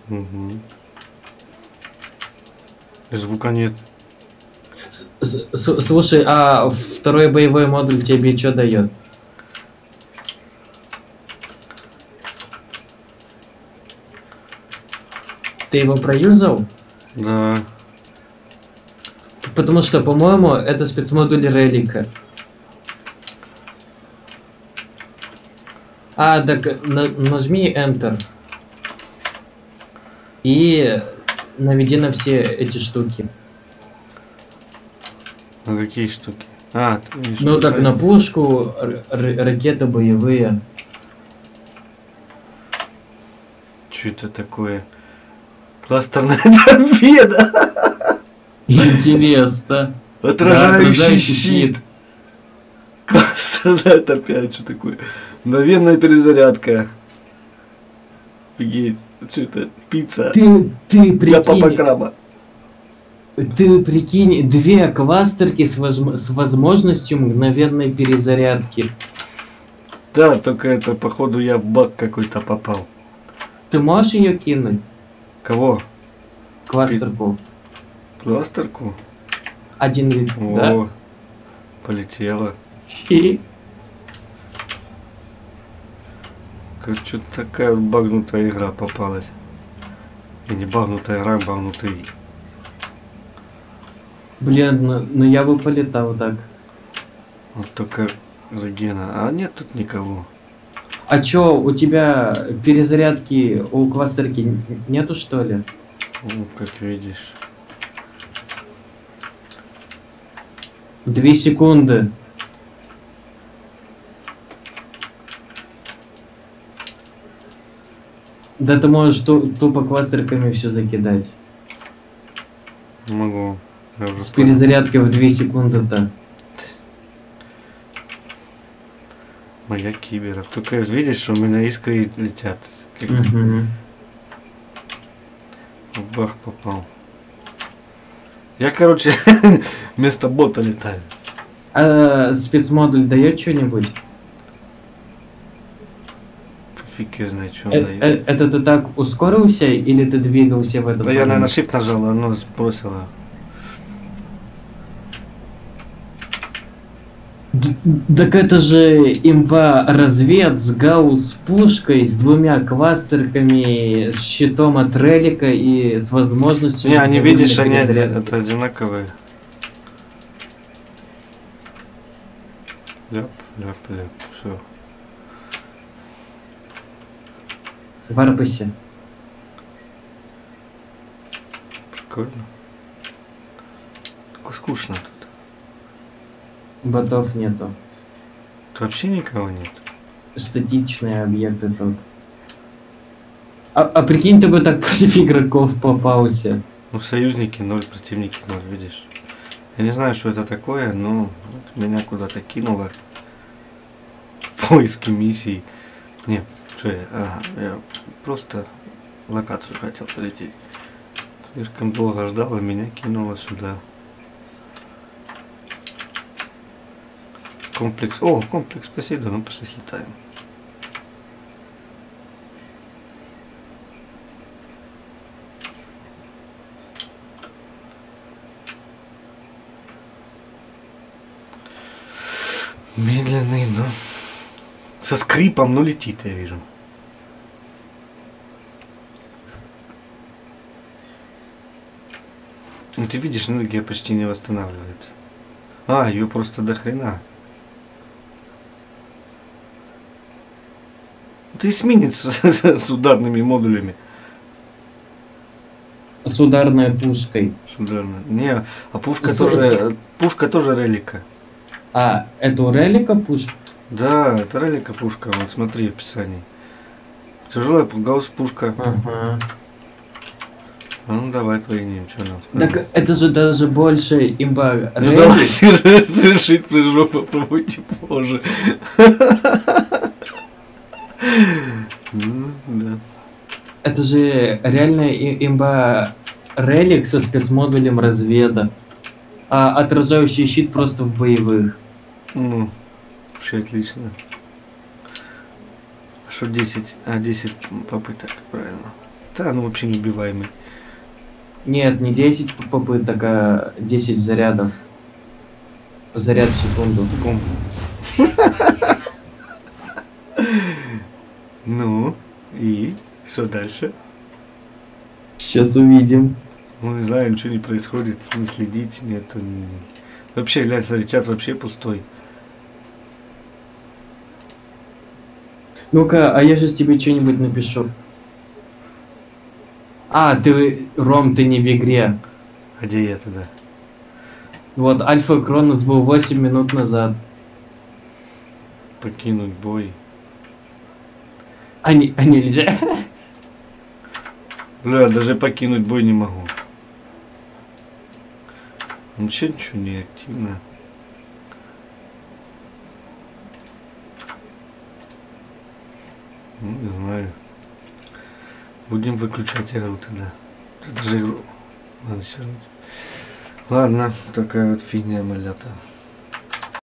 Угу. Звука нет. Слушай, а второй боевой модуль тебе что дает? Ты его проюзал? Да. Потому что, по-моему, это спецмодуль релика. А, так нажми Enter. И наведи на все эти штуки. На какие штуки? А, ты видишь, Ну так, писать? на пушку, ракеты боевые. Что это такое? Кластерная торпеда! Интересно. Отражающий щит! Кластерная торпеда, что такое? Мгновенная перезарядка. Офигеть. Что это? Пицца. Ты Для папа прикинь, краба. две кластерки с возможностью мгновенной перезарядки. Да, только это, походу, я в баг какой-то попал. Ты можешь ее кинуть? Кого? Кластерку. Кластерку? Один вид, О, да? полетела. И Как что-то такая вот багнутая игра попалась. И не багнутая игра, а багнутый. блин, ну я бы полетал так. Вот только Регена. А нет тут никого. А чё, у тебя перезарядки у кластерки нету, что ли? Ну, как видишь. 2 секунды. Да ты можешь тупо кластерками все закидать. Могу. Я уже С понял. перезарядкой в 2 секунды-то. Моя киберов. Только видишь, у меня искры летят. Как Мгм. в бах попал. Я, короче, вместо бота летаю. А спецмодуль дает что-нибудь? Фиг я знает, что он дает. Это ты так ускорился или ты двигался в этом? Да я, наверное, поле? shift нажал, оно сбросило. Так это же имба развед с гаусс пушкой, с 2 кластерками, с щитом от релика и с возможностью... Не, они, мгновенной видишь, они перезарядки. это одинаковые. Ляп, ляп, ляп, все. Варпайся. Прикольно. Такое скучно тут. Ботов нету. Тут вообще никого нет. Статичные объекты тут. А прикинь, ты бы так против игроков попался. Ну, союзники 0, противники 0, видишь. Я не знаю, что это такое, но вот меня куда-то кинуло. Поиски миссий. Не, что я? Ага, я просто локацию хотел полететь. Слишком долго ждал, и меня кинуло сюда. Комплекс. О, комплекс Посейдон. Ну, пошли слетаем. Медленный, но со скрипом, но летит, я вижу. Ну ты видишь, энергия почти не восстанавливается. А, ее просто до хрена. Это эсминец с ударными модулями. С ударной пушкой. С ударной. Не, а пушка тоже релика. А, это у релика пушка? Да, это релика пушка. Вот смотри в описании. Тяжелая гаусс пушка. Ага. А ну давай проверим, что нам. Так это же даже больше имба Ну релик. давай совершить прыжок, попробуйте позже. Ну, да. Это же реально имба релик со спецмодулем разведа. А отражающий щит просто в боевых. Ну, вообще отлично. Что 10? А, 10 попыток, правильно. Да, ну вообще неубиваемый. Нет, не 10 попыток, а 10 зарядов. Заряд в секунду. Бум. Ну, и что дальше? Сейчас увидим. Ну, не знаю, ничего не происходит, не следить, нету. Вообще, глянь, смотри, чат вообще пустой. Ну-ка, а я сейчас тебе что-нибудь напишу. А, ты, Ром, ты не в игре. А где я тогда? Вот, Альфа Кронос был 8 минут назад. Покинуть бой. А нельзя? Бля, даже покинуть бой не могу. Вообще ничего не активно. Ну, не знаю. Будем выключать игру тогда. Это же игру. Ладно, такая вот фигня, малята.